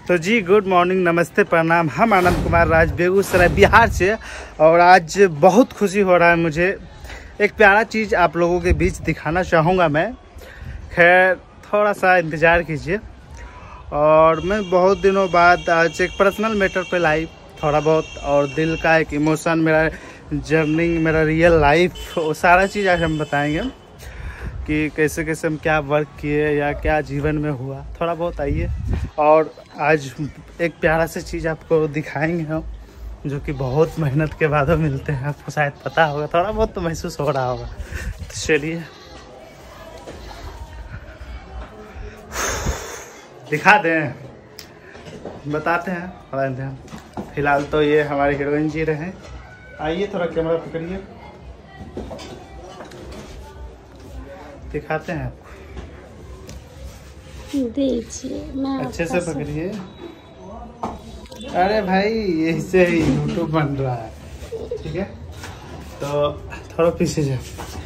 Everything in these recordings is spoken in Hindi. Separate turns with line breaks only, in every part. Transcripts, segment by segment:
तो जी गुड मॉर्निंग, नमस्ते, प्रणाम। हम आनंद कुमार राज बेगूसराय बिहार से, और आज बहुत खुशी हो रहा है मुझे। एक प्यारा चीज़ आप लोगों के बीच दिखाना चाहूँगा मैं। खैर थोड़ा सा इंतज़ार कीजिए। और मैं बहुत दिनों बाद आज एक पर्सनल मैटर पे लाइव थोड़ा बहुत, और दिल का एक इमोशन, मेरा जर्नी, मेरा रियल लाइफ, वो सारा चीज़ आज हम बताएंगे कि कैसे कैसे हम क्या वर्क किए या क्या जीवन में हुआ। थोड़ा बहुत आइए, और आज एक प्यारा सा चीज़ आपको दिखाएंगे हम, जो कि बहुत मेहनत के बाद मिलते हैं। आपको शायद पता होगा, थोड़ा बहुत तो महसूस हो रहा होगा। तो चलिए दिखा दें, बताते हैं थोड़ा ध्यान। फिलहाल तो ये हमारे हीरोइन जी रहे। आइए थोड़ा कैमरा पकड़िए, दिखाते हैं आपको।
देखिए मैं
अच्छे से पकड़िए। अरे भाई ऐसे ही यूट्यूब बन रहा है, ठीक है। तो थोड़ा पीछे जाए।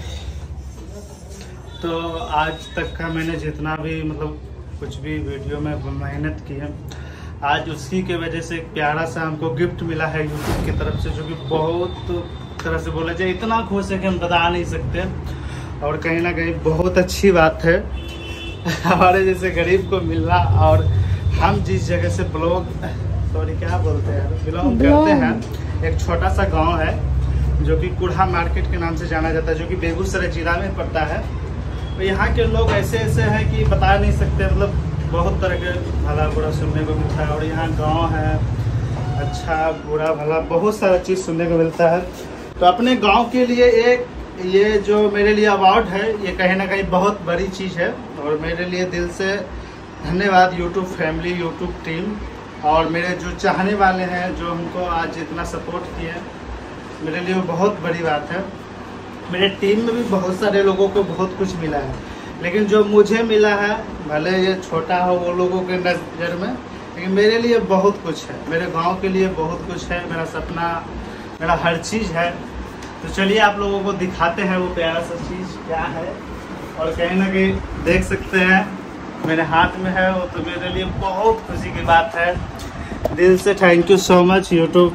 तो आज तक का मैंने जितना भी मतलब कुछ भी वीडियो में मेहनत की है, आज उसी के वजह से एक प्यारा सा हमको गिफ्ट मिला है यूट्यूब की तरफ से, जो कि बहुत तरह से बोला जाए इतना खुश है कि हम बता नहीं सकते। और कहीं ना कहीं बहुत अच्छी बात है हमारे जैसे गरीब को मिलना। और हम जिस जगह से क्या बोलते हैं, बिलोंग करते हैं, एक छोटा सा गांव है जो कि कुढ़ा मार्केट के नाम से जाना जाता है, जो कि बेगूसराय जिला में पड़ता है। तो यहाँ के लोग ऐसे हैं कि बता नहीं सकते, मतलब बहुत तरह के भला बुरा सुनने को मिलता है। और यहाँ गाँव है, अच्छा बुरा भला बहुत सारा चीज़ सुनने को मिलता है। तो अपने गाँव के लिए एक ये जो मेरे लिए अवार्ड है, ये कहीं ना कहीं बहुत बड़ी चीज़ है। और मेरे लिए दिल से धन्यवाद यूट्यूब फैमिली, यूट्यूब टीम, और मेरे जो चाहने वाले हैं, जो हमको आज इतना सपोर्ट किए, मेरे लिए वो बहुत बड़ी बात है। मेरे टीम में भी बहुत सारे लोगों को बहुत कुछ मिला है, लेकिन जो मुझे मिला है, भले ये छोटा हो वो लोगों के नज़र में, लेकिन मेरे लिए बहुत कुछ है। मेरे गाँव के लिए बहुत कुछ है, मेरा सपना, मेरा हर चीज़ है। तो चलिए आप लोगों को दिखाते हैं वो प्यारा सा चीज़ क्या है। और कहीं ना कहीं देख सकते हैं मेरे हाथ में है वो, तो मेरे लिए बहुत खुशी की बात है। दिल से thank you so much YouTube,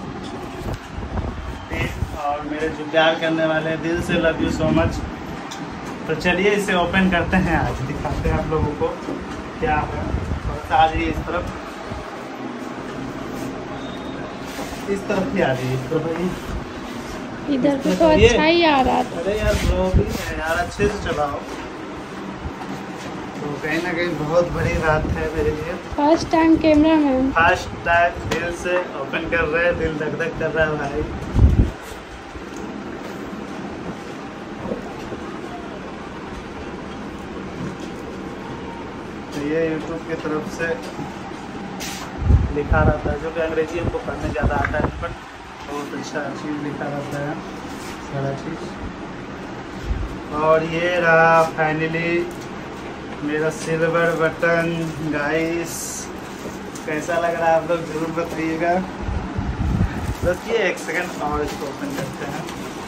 और मेरे जो प्यार करने वाले हैं, दिल से लव यू सो मच। तो चलिए इसे ओपन करते हैं, आज दिखाते हैं आप लोगों को क्या है। और आ जाइए इस तरफ ही आ जाइए, इस तरफ ही।
इधर पे तो अच्छा ही आ रहा था।
अरे यार ब्लॉग ही है यार, अच्छे से चलाओ। तो कहीं ना कहीं बहुत बड़ी बात है मेरे लिए।
First time camera man,
first time दिल से ओपन कर रहे हैं, दिल धक धक कर रहा है भाई। तो ये यूट्यूब की तरफ से लिखा रहता है, जो कि अंग्रेजी हमको पढ़ने ज़्यादा आता है, बट बहुत अच्छा चीज़ लिखा रहता है सारा चीज़। और ये रहा फाइनली मेरा सिल्वर बटन। गाइस कैसा लग रहा है आप लोग ज़रूर बताइएगा। रुकिए एक सेकंड और इसको ओपन करते हैं।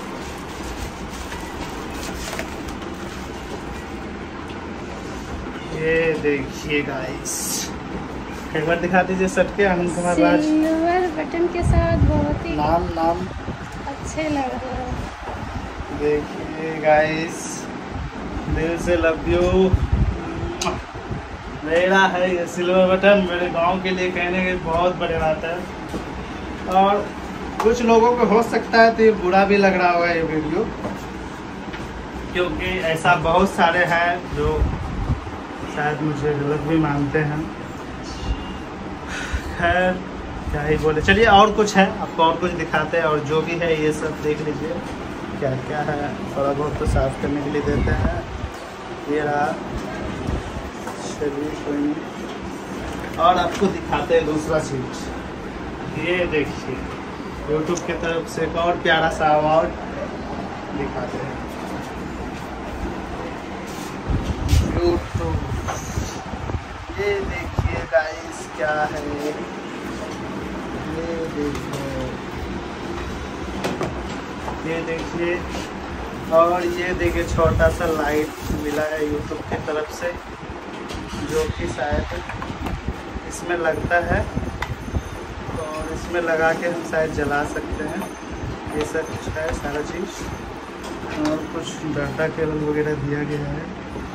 ये देखिए गाइस, एक बार दिखा दीजिए सट के। आनंद कुमार राज
सिल्वर बटन के साथ बहुत ही
नाम
अच्छे लग रहे हैं।
देखिए गाइस, दिल से लव यू। मेरा है ये सिल्वर बटन, मेरे गांव के लिए कहने की बहुत बड़ी बात है। और कुछ लोगों को हो सकता है तो ये बुरा भी लग रहा होगा ये वीडियो, क्योंकि ऐसा बहुत सारे हैं जो शायद मुझे गलत भी मानते हैं। खैर क्या ही बोले, चलिए और कुछ है, आपको और कुछ दिखाते हैं। और जो भी है ये सब देख लीजिए क्या क्या है, थोड़ा बहुत तो साफ करने के लिए देते हैं। ये रहा, चलिए कोई नहीं। और आपको दिखाते हैं दूसरा चीज़, ये देखिए यूट्यूब की तरफ से एक और प्यारा सा अवार्ड दिखाते हैं। यूट्यूब, ये देखिए गाइस क्या है, ये देखिए। और ये देखिए छोटा सा लाइट मिला है यूट्यूब की तरफ से, जो कि शायद इसमें लगता है और इसमें लगा के हम शायद जला सकते हैं। ये सब कुछ है सारा चीज़ और कुछ डाटा केबल वगैरह दिया गया है।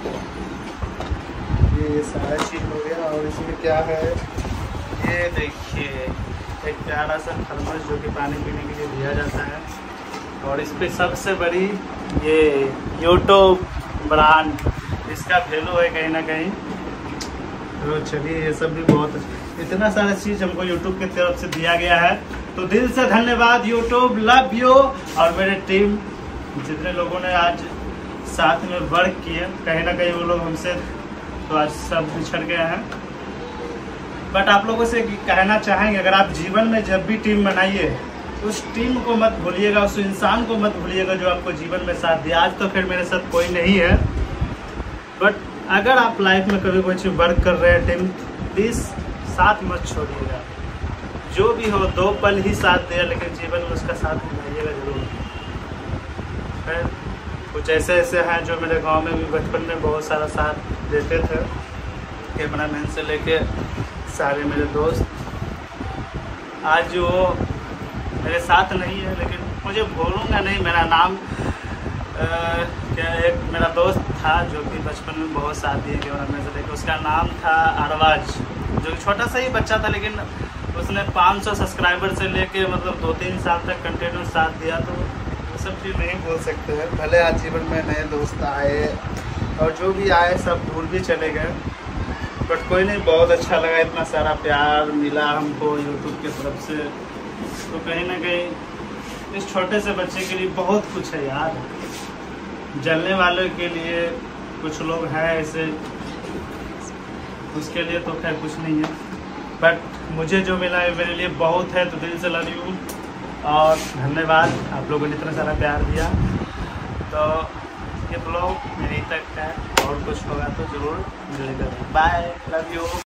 ये सारा चीज़ हो गया और इसमें क्या है ये देखिए एक प्यारा सा थर्मस जो कि पानी पीने के लिए दिया जाता है। और इस पर सबसे बड़ी ये यूट्यूब ब्रांड, इसका वैल्यू है कहीं ना कहीं। तो चलिए ये सब भी बहुत इतना सारा चीज़ हमको यूट्यूब की तरफ से दिया गया है, तो दिल से धन्यवाद यूट्यूब, लव यू। और मेरे टीम जितने लोगों ने आज साथ में वर्क किए, कहीं ना कहीं वो लोग हमसे तो आज सब बिछड़ गए हैं। बट आप लोगों से कहना चाहेंगे, अगर आप जीवन में जब भी टीम बनाइए उस टीम को मत भूलिएगा, उस इंसान को मत भूलिएगा जो आपको जीवन में साथ दिया। आज तो फिर मेरे साथ कोई नहीं है, बट अगर आप लाइफ में कभी कोई चीज़ वर्क कर रहे हैं टीम, प्लीज़ साथ मत छोड़िएगा। जो भी हो 2 पल ही साथ दिया, लेकिन जीवन में उसका साथ निभाइएगा जरूर। फिर कुछ ऐसे ऐसे हैं जो मेरे गांव में भी बचपन में बहुत सारा साथ देते थे, कैमरा मैन से लेके सारे मेरे दोस्त। आज वो मेरे साथ नहीं है, लेकिन मुझे भूलूंगा नहीं। मेरा नाम क्या एक मेरा दोस्त था जो कि बचपन में बहुत साथ दिए कैमरा मैन से लेके, उसका नाम था अरवाज, जो कि छोटा सा ही बच्चा था, लेकिन उसने 500 सब्सक्राइबर से लेके मतलब 2-3 साल तक कंटिन्यू साथ दिया। तो वो सब चीज़ नहीं बोल सकते हैं। भले आज जीवन में नए दोस्त आए और जो भी आए सब दूर भी चले गए, बट कोई नहीं, बहुत अच्छा लगा। इतना सारा प्यार मिला हमको यूट्यूब की तरफ से, तो कहीं ना कहीं इस छोटे से बच्चे के लिए बहुत कुछ है यार। जलने वालों के लिए कुछ लोग हैं ऐसे, उसके लिए तो खैर कुछ नहीं है, बट मुझे जो मिला है मेरे लिए बहुत है। तो दिल से लव यू और धन्यवाद, आप लोगों ने इतना सारा प्यार दिया। तो ये ब्लॉग मेरे तक है, और कुछ होगा तो ज़रूर जुड़ेगा। Bye, love you.